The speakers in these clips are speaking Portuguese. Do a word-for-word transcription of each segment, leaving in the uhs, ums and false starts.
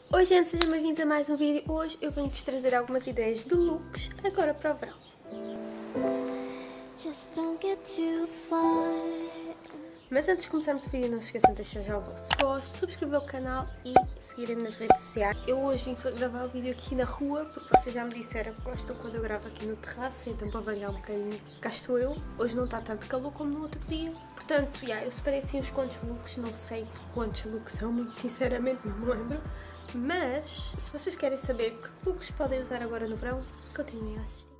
Oi gente, sejam bem-vindos a mais um vídeo. Hoje eu venho-vos trazer algumas ideias de looks agora para o verão. Just don't get too far. Mas antes de começarmos o vídeo, não se esqueçam de deixar já o vosso gosto, subscrever o canal e seguirem-me nas redes sociais. Eu hoje vim gravar o vídeo aqui na rua, porque vocês já me disseram que gostam quando eu gravo aqui no terraço, então para variar um bocadinho, cá estou eu. Hoje não está tanto calor como no outro dia, portanto, yeah, eu separei assim uns quantos looks, não sei quantos looks são, muito sinceramente não me lembro. Mas, se vocês querem saber que looks podem usar agora no verão, continuem a assistir.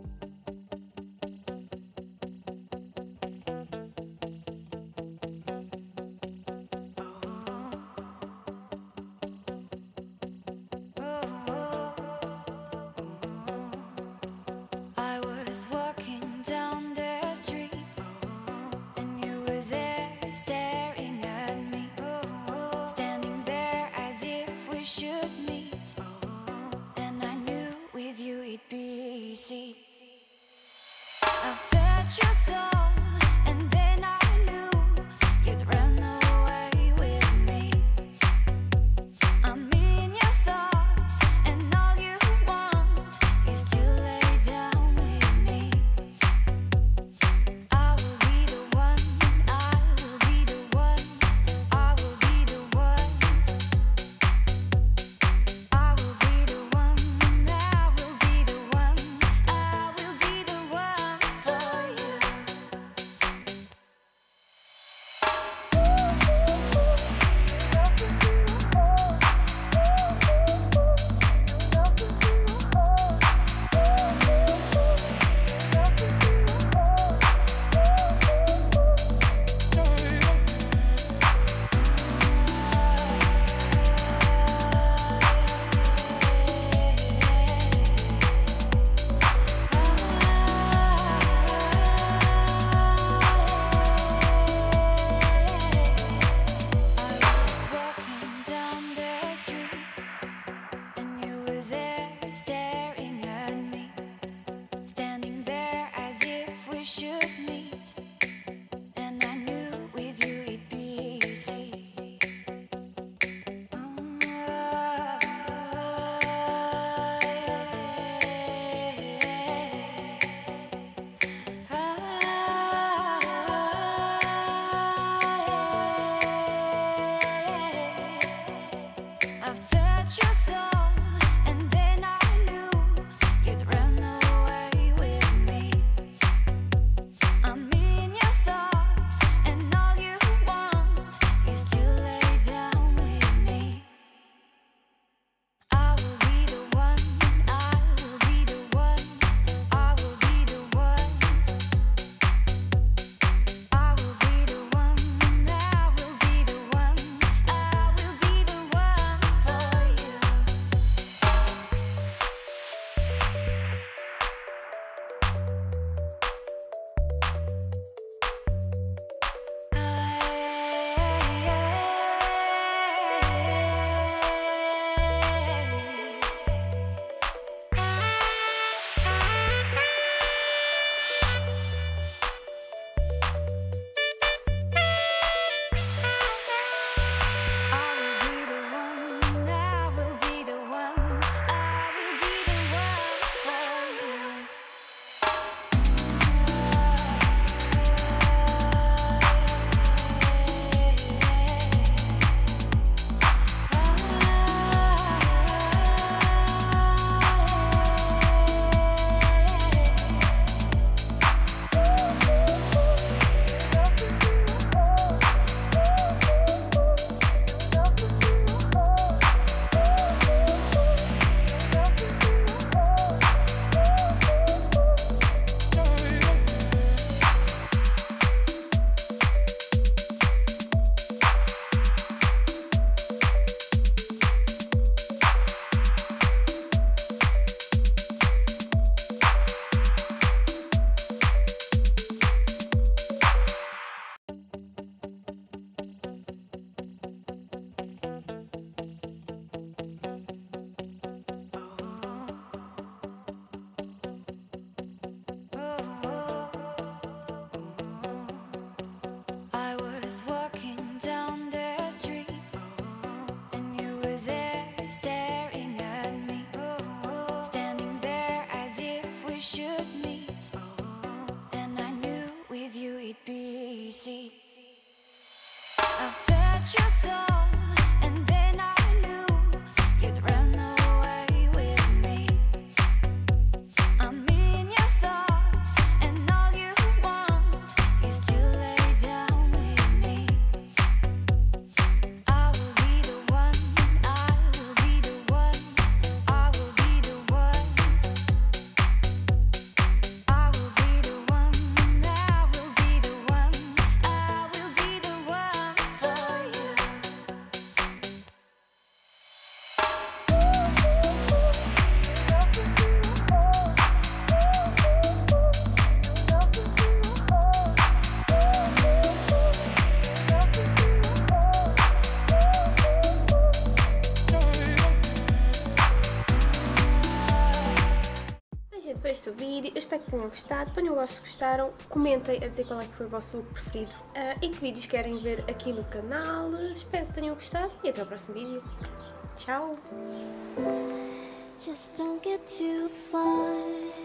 I've touched your soul, and then I knew you'd run away with me. I'm in your thoughts, and all you want is to lay down with me. I will be the one, I will be the one, I will be the one. I will be the one, I will be the one, I will be the one for you. I've touched your soul, and then I knew you'd run away with me. I'm in your thoughts, and all you want is to lay down with me. I will be the one, I will be the one, I will be the one. I will be the one, I will be the one, I will be the one for you. foi este o vídeo. Eu espero que tenham gostado. Ponham o gosto se gostaram. Comentem a dizer qual é que foi o vosso look preferido. Uh, e que vídeos querem ver aqui no canal. Espero que tenham gostado. E até o próximo vídeo. Tchau! Just don't get too far.